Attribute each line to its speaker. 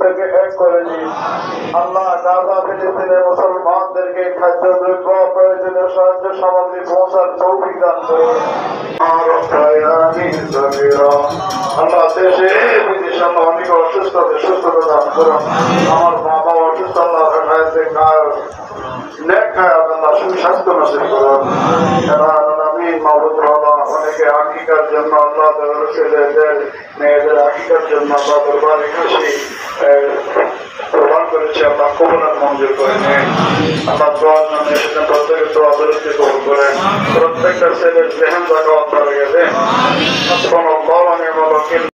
Speaker 1: থেকে এক করে দিন। আল্লাহ গাজা ফিলিস্তিনের মুসলমানদেরকে খাদ্যদ্রব্য প্রয়োজনীয় সাহায্য সামগ্রী পৌঁছার তৌফিক দান করুন। আল্লাহ দেশে বিদেশে অনেক অসুস্থতা সুস্থতা দান করুন। আমার বাবা অসুস্থ, আল্লাহ সুস্বাস্থ্য নসিব করুন। অনেকে আকিকার জন্য আল্লাহ ছেলেদের মেয়েদের আকিকার জন্য আল্লাহ দরবারে কাছে প্রদান করেছে। আল্লাহ কবুলাত মঞ্জুর করে নেন। আল্লাহ দোয়ার জন্য এসেছেন, প্রত্যেকের দোয়া দরুদ কবুল করেন। প্রত্যেকটা ছেলের জেহেন জায়গা অন্তরে গেছে।